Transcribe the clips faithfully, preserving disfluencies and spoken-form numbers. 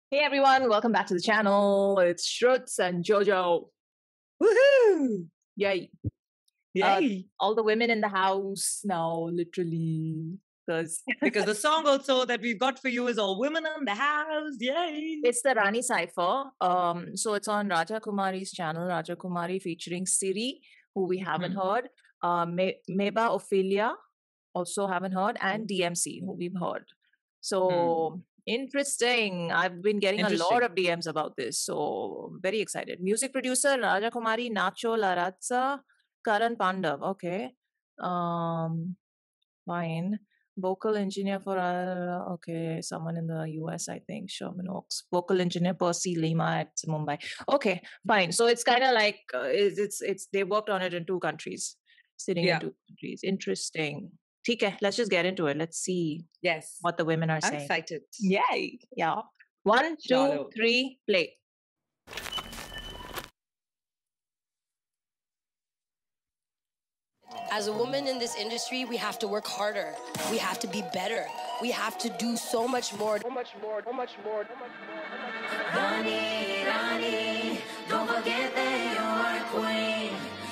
Hey everyone, welcome back to the channel. It's Shruts and Jojo. Woohoo! Yay. Yay! Uh, all the women in the house now, literally. Because because the song also that we've got for you is all women in the house. Yay! It's the Rani Cypher. Um, so it's on Raja Kumari's channel, Raja Kumari featuring Siri, who we haven't mm. heard. Uh, Me- Meba Ophelia, also haven't heard. And D M C, who we've heard. So... Mm. Interesting. I've been getting a lot of D Ms about this. So very excited. Music producer, Raja Kumari, Nacho Larazza, Karan Pandav. Okay. Um, fine. Vocal engineer for, uh, okay, someone in the U S, I think, Sherman Oaks. Vocal engineer, Percy Lima at Mumbai. Okay, fine. So it's kind of like, uh, it's, it's, it's, they worked on it in two countries, sitting yeah. in two countries. Interesting. Okay, let's just get into it. Let's see yes. what the women are I'm saying. I'm excited. Yay. Yeah. One, two, Chalo. three, play. As a woman in this industry, we have to work harder. We have to be better. We have to do so much more. So much more, so much more, so much more. Rani, Rani, don't forget that you're a queen.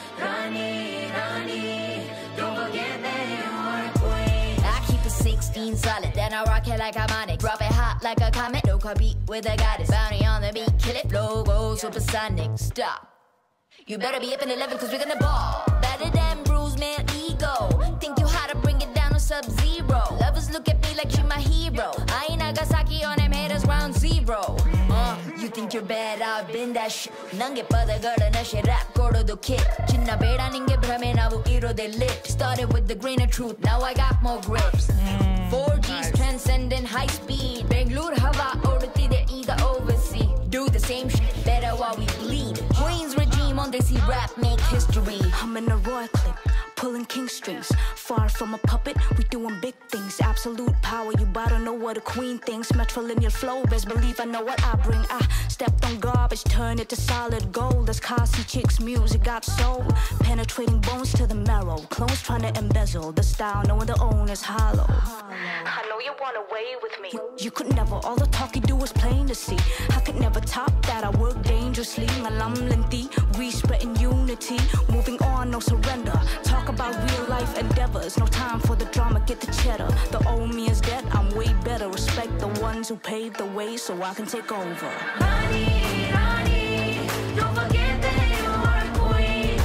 Rani, Rani, don't forget that you're a queen. I keep it sixteen solid, then I rock it like I'm on it. Drop it hot like a comet, no beat with a goddess. Bounty on the beat, kill it, flow goes supersonic. Stop. You better be up in eleven, cause we're gonna ball. Better than bruise, man, ego. Think you how to bring it down to sub-zero. Lovers look at me like you're my hero. I ain't Nagasaki on them haters round zero. Uh, you think you're bad, I've been that shit. Nange pada gada na she rap kodo do kid. Chinna beda ninge brahme navu iro de lit. Started with the grain of truth, now I got more grips. four G's nice. Transcendent high speed. Bangalore hava odati de ida overseas. Do the same shit better while we bleed. Queen's regime on this rap make history. I'm in a royal clip, pulling king strings. Far from a puppet, we doing big things. Absolute power, you better know what a queen thinks. Matrilineal flow, best believe I know what I bring. I stepped on garbage, turn it to solid gold. As classy chicks, music got soul. Penetrating bones to the marrow. Clones trying to embezzle the style, knowing the own is hollow. I know you want away with me. You, you could never, all the talk you do is plain to see. I could never top that, I work dangerously. Malam lengthy, we spreading unity. Moving on, no surrender. Talk about real life endeavors. No time for the drama, get the cheddar. The old me is dead, I'm way better. Respect the ones who paved the way so I can take over. Rani, Rani, don't forget that you're a queen.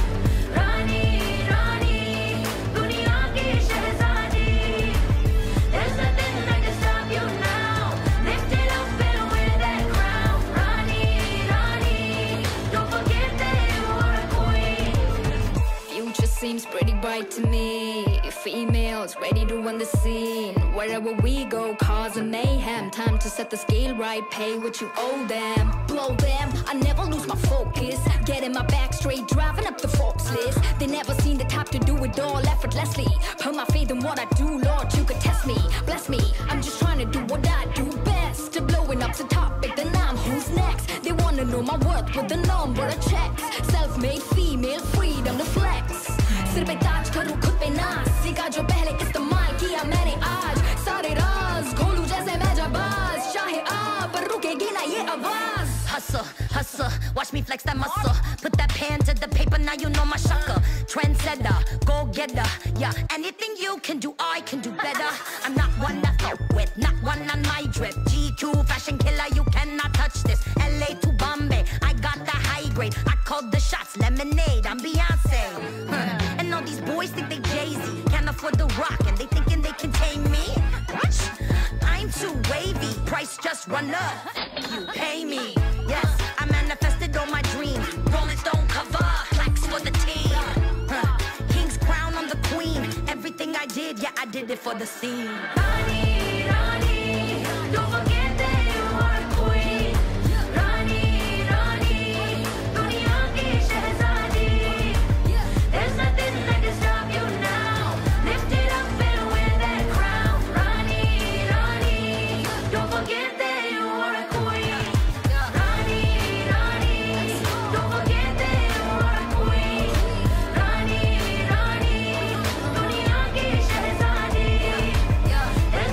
Rani, Rani, duniya ki shehzadi. There's nothing that can stop you now. Lift it up and wear that crown. Rani, Rani, don't forget that you're a queen. Future seems pretty bright to me. Females ready to run the scene. Wherever we go, cause a mayhem. Time to set the scale right, pay what you owe them. Blow them, I never lose my focus. Getting my back straight, driving up the Forbes list. They never seen the type to do it all effortlessly. Put my faith in what I do, Lord, you could test me. Bless me, I'm just trying to do what I do best. To blowing up's a topic, then I'm who's next. They wanna know my worth with the number of checks. Self-made female, freedom to flex. सिर पे ताज करूं खुद पे नाज सीखा जो पहले इस्तेमाल किया मैंने आज सारे राज खोलूं जैसे मैं जाबाज चाहे आ पर रुकेगी ना ये आवाज Hustle, hustle, watch me flex that muscle. Put that pen to the paper, now you know my shaka. Trendsetter, go getter, yeah. Anything you can do, I can do better. I'm not one that fuck with, not one on my drip. G Q fashion killer, you cannot touch this. L A to Bombay, I got the high grade. I called the shots, lemonade, I'm Beyonce. Huh. And all these boys think they Jay-Z, can't afford the rock, and they thinking they can tame me. What? I'm too wavy, price just run up. You pay me. Yes, I manifested all my dreams. Rolling Stone cover, plaques for the team. Huh. King's crown on the queen. Everything I did, yeah, I did it for the scene. Rani, Rani, don't forget that you're a queen. Rani, Rani, duniya ki shehzadi. There's nothing that can stop you now. Lift it up and wear that crown. Rani, Rani, don't forget that you're a queen. Rani, Rani, don't forget that you're a queen. Rani, Rani, duniya ki shehzadi. There's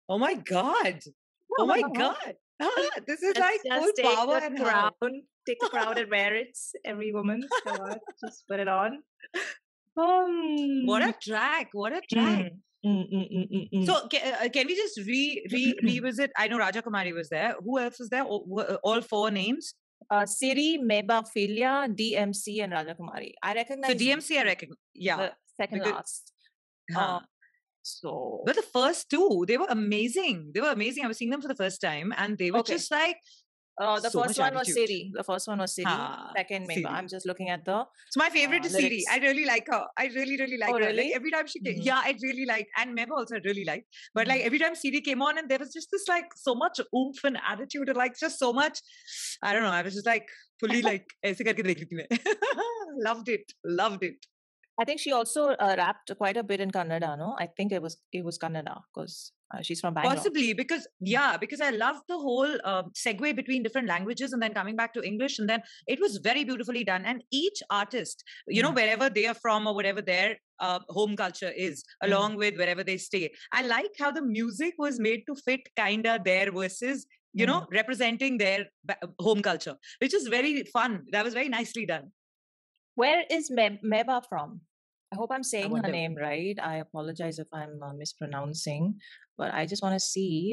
Oh my God. Oh my God. This is Let's like just full take power the and crown, how. take the crown and wear it. Every woman, come on, just put it on. Um, What a track. What a track. mm, mm, mm, mm, mm, mm. So can, uh, can we just re, re revisit? I know Raja Kumari was there. Who else was there? All, were- all four names. uh, Siri, Meba, Philia, D M C, and Raja Kumari. I recognize So D M C, I reckon. Yeah. the second because- last. Huh. Uh, so But the first two, they were amazing. They were amazing. I was seeing them for the first time, and they were Okay. just like uh, the so first much one was attitude. Siri. The first one was Siri. Ah, Second, Meba. Siri. I'm just looking at the. So my favorite Uh, is Siri. lyrics. I really like her. I really, really like Oh, her. really? Like every time she came, Mhm. yeah, I really liked. And Meba also I really liked. But Mhm. like every time Siri came on, and there was just this like so much oomph and attitude, and like just so much. I don't know. I was just like fully like ऐसे करके देख रही थी मैं. Loved it. Loved it. I think she also uh, rapped quite a bit in Kannada. No, I think it was it was Kannada because uh, she's from Bangalore. Possibly because yeah, because I loved the whole uh, segue between different languages and then coming back to English, and then it was very beautifully done. And each artist, you know, Mm. wherever they are from or whatever their uh, home culture is, Mm. along with wherever they stay, I like how the music was made to fit kinda their verses. You know, representing their ba- home culture, which is very fun. That was very nicely done. Where is Me- Meba from? I hope I'm saying her wonder. name right. I apologize if I'm uh, mispronouncing, but I just want to see.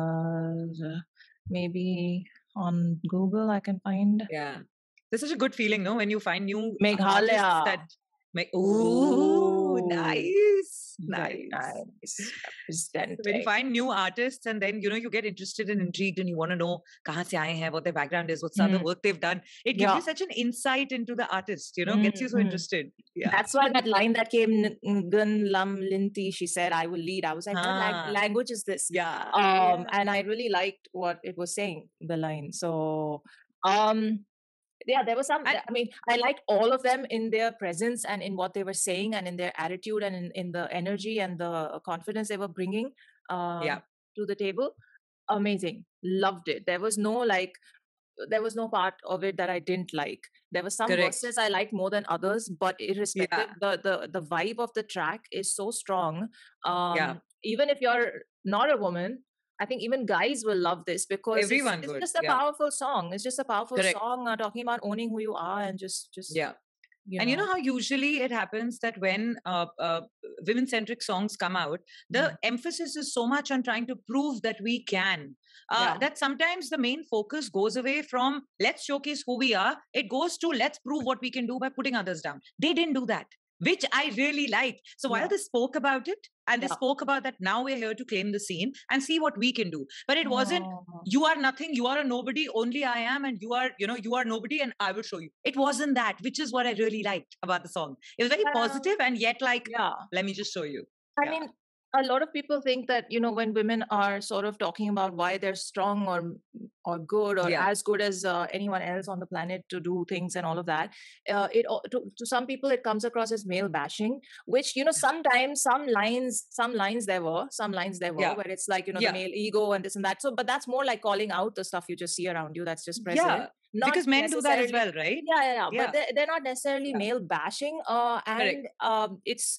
Uh, maybe on Google I can find. Yeah, there's such a good feeling, no, when you find new uh, Meghalaya. artists that make. Ooh, nice, Very nice. nice. So when you Representing. find new artists and then you know you get interested and intrigued and you want to know kahan se aaye hain, what their background is, what's the other Mm. work they've done, it gives Yeah. you such an insight into the artist, you know, gets you so Mm, mm. interested. Yeah. That's why that line that came, "N- Gun Lam Linti," she said, "I will lead." I was like, what Ah. lang- language is this? Yeah. Um, yeah. and I really liked what it was saying, the line. So, um, yeah, there was some. And- I mean, I liked all of them in their presence and in what they were saying and in their attitude and in, in the energy and the confidence they were bringing um, Yeah. to the table. Amazing, loved it. There was no like, there was no part of it that I didn't like. There were some Correct. verses I liked more than others, but irrespective, the the the vibe of the track is so strong. Um, Yeah. Even if you're not a woman, I think even guys will love this because it's- Everyone it's, would, just a yeah. powerful song. It's just a powerful Correct. song uh, talking about owning who you are and just just Yeah. You And you know how usually it happens that when uh, uh, women-centric songs come out, the Mm. emphasis is so much on trying to prove that we can, uh, Yeah. that sometimes the main focus goes away from let's showcase who we are. It goes to let's prove what we can do by putting others down. They didn't do that, which I really liked. So while Yeah. they spoke about it and they Yeah. spoke about that now we're here to claim the scene and see what we can do. But it wasn't Oh. you are nothing, you are a nobody, only I am, and you are, you know, you are nobody, and I will show you. It wasn't that, which is what I really liked about the song. It was very Um, positive and yet like, Yeah. let me just show you. I Yeah. mean, a lot of people think that, you know, when women are sort of talking about why they're strong or or good or Yeah. as good as uh, anyone else on the planet to do things and all of that, uh, it al- to, to some people it comes across as male bashing, which, you know, sometimes some lines, some lines there were, some lines there were, Yeah. where it's like, you know, Yeah. the male ego and this and that. So, but that's more like calling out the stuff you just see around you that's just present. Yeah, Not because men do that as necessarily- well, right? Yeah, yeah, yeah. Yeah. But they're, they're not necessarily Yeah. male bashing. Uh, Correct. and um, it's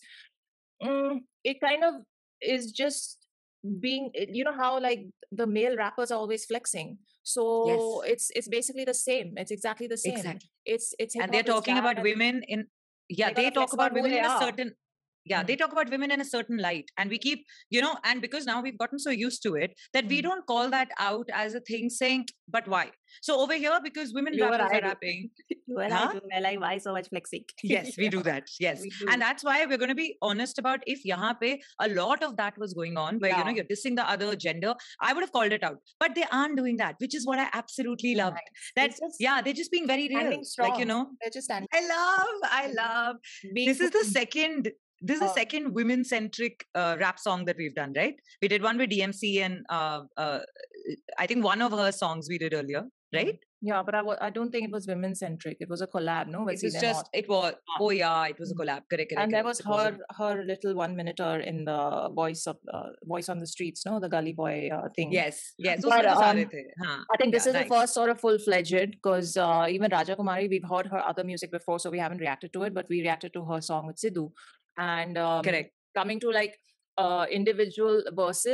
mm, it kind of is just being. You know how like the male rappers are always flexing. So it's it's basically the same. It's exactly the same. Exactly. It's it's And they're hip-hop, it's talking rap, about and women in, yeah, They're they gonna talk flex about about who women they in a are. certain, yeah, they talk about women in a certain light. And we keep, you know, and because now we've gotten so used to it that we Mm. don't call that out as a thing saying, but why? So over here, because women You and rappers I are do. rapping, You and Huh? I do. We're like, why so much flexing? yes, we do that. Yes. We do. And that's why we're going to be honest about if yahan pe a lot of that was going on where, you know, Yeah. you're dissing the other gender, I would have called it out. But they aren't doing that, which is what I absolutely loved. Nice. That, It's just yeah, they're just being very real. standing Like, you strong. know, They're just standing. I love, I love. Being This is the who- second, this is the Uh, second women centric uh, rap song that we've done, right? We did one with D M C and uh, uh, I think one of her songs we did earlier, right? Yeah, but I, wa- I don't think it was women centric. It was a collab, no? With It was Sine just, Mott. it was, Ah. oh yeah, it was a Mm. collab. Correct, correct. And there correct. was It was a- her her little one minuter in the voice of uh, voice on the streets, no, the gully boy uh, thing. Yes, yes. But, उसमें तो सारे um, थे. हाँ, I think this yeah, is nice. the first sort of full fledged because uh, even Raja Kumari, we've heard her other music before, so we haven't reacted to it, but we reacted to her song with Sidhu. And um, Correct. coming to like uh, individual verses,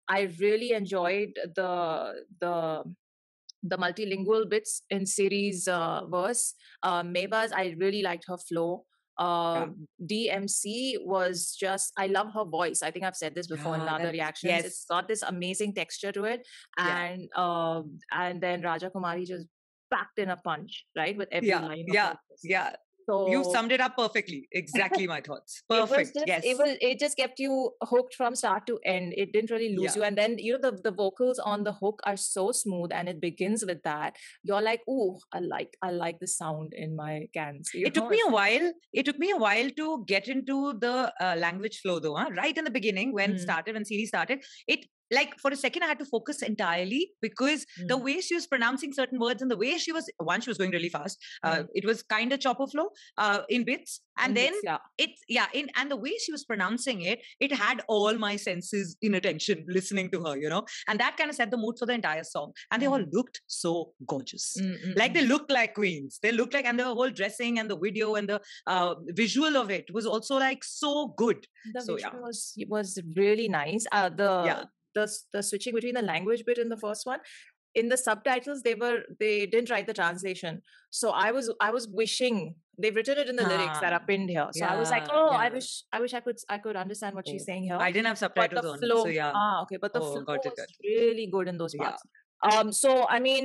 I really enjoyed the the the multilingual bits in Siri's uh, verse. Uh, Meba's, I really liked her flow. Uh, D M C was just, I love her voice. I think I've said this before in Yeah, the other that- reactions. yes. It's got this amazing texture to it. Yeah. And um, and then Raja Kumari just packed in a punch, right? With every Yeah, line. of yeah, her voice. yeah. So You summed it up perfectly. Exactly my thoughts. it was Perfect. just, Yes. it was it just kept you hooked from start to end. It didn't really lose Yeah. you. And then you know the, the vocals on the hook are so smooth, and it begins with that. You're like, ooh, I like I like the sound in my cans. You It took know, me it's- a while. It took me a while to get into the uh, language flow, though. Huh? Right in the beginning, when it Mm. started, when series started, it like for a second I had to focus entirely because the Mm. way she was pronouncing certain words and the way she was one, she was going really fast. Uh, Mm. It was kind of chopper flow uh, in bits, and in then bits, yeah. it's yeah, in and the way she was pronouncing it, it had all my senses in attention, listening to her, you know, and that kind of set the mood for the entire song. And they all Mhm. looked so gorgeous. Mm, mm, Like mm. they looked like queens. They looked like, and the whole dressing and the video and the uh, visual of it was also like so good. The So, yeah. visual was was really nice. Uh, the Yeah. the s- the switching between the language bit in the first one, in the subtitles they were they didn't write the translation. So I was I was wishing they've written it in the lyrics that are Ah, pinned here. So I was like, yeah, oh, I yeah. wish I wish I could I could understand what she's Oh, saying here. I didn't have But subtitles the on, flow, so yeah. ah, okay, but the Oh, flow got it, was got it. really good in those Yeah. parts. Um, so I mean,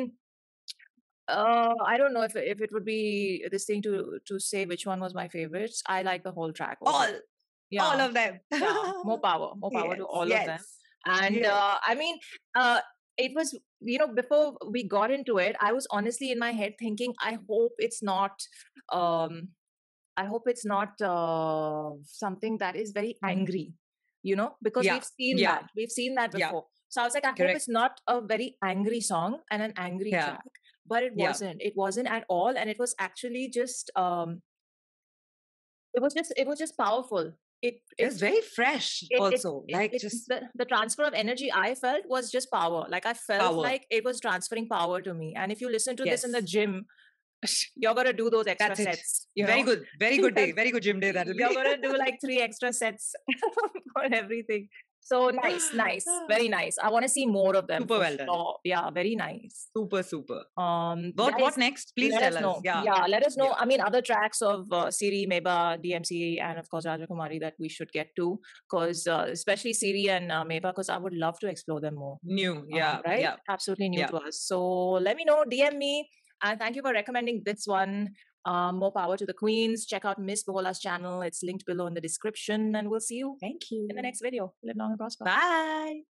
uh, I don't know if if it would be this thing to to say which one was my favorites. I like the whole track. All, overall. yeah, all of them. yeah, more power, more power yes, to all yes. of them. And yes. uh, I mean, uh, it was, you know, before we got into it, I was honestly in my head thinking, I hope it's not, um, I hope it's not uh, something that is very angry, you know, because Yeah, we've seen yeah, that, we've seen that yeah. before. So I was like, I hope Correct. it's not a very angry song and an angry Yeah. track, but it Yeah. wasn't. It wasn't at all, and it was actually just, um, it was just, it was just powerful. It, It it was very fresh, it, it, also. it, like it- just the, the transfer of energy I felt was just power. Like I felt Power. like it was transferring power to me. And if you listen to this in the Yes. gym, you're gonna do those extra that's it. sets. You Very know? good, very good day, Yes. very good gym day. That'll be. You're gonna do like three extra sets for everything. So nice, nice, very nice. I want to see more of them. Super for well done. sure. Yeah, very nice. super, super. Um, What guys, what next? Please let tell us us. know. Yeah. let us know. Yeah. I mean, other tracks of uh, Siri, Meba, D M C, and of course Raja Kumari that we should get to, because uh, especially Siri and uh, Meba, because I would love to explore them more. New. Uh, Yeah. right? Yeah. Absolutely new Yeah. to us. So let me know. D M me, and thank you for recommending this one. Um, more power to the queens. Check out Miss Bohola's channel. It's linked below in the description, and we'll see you Thank you. in the next video. Live long and prosper. Bye.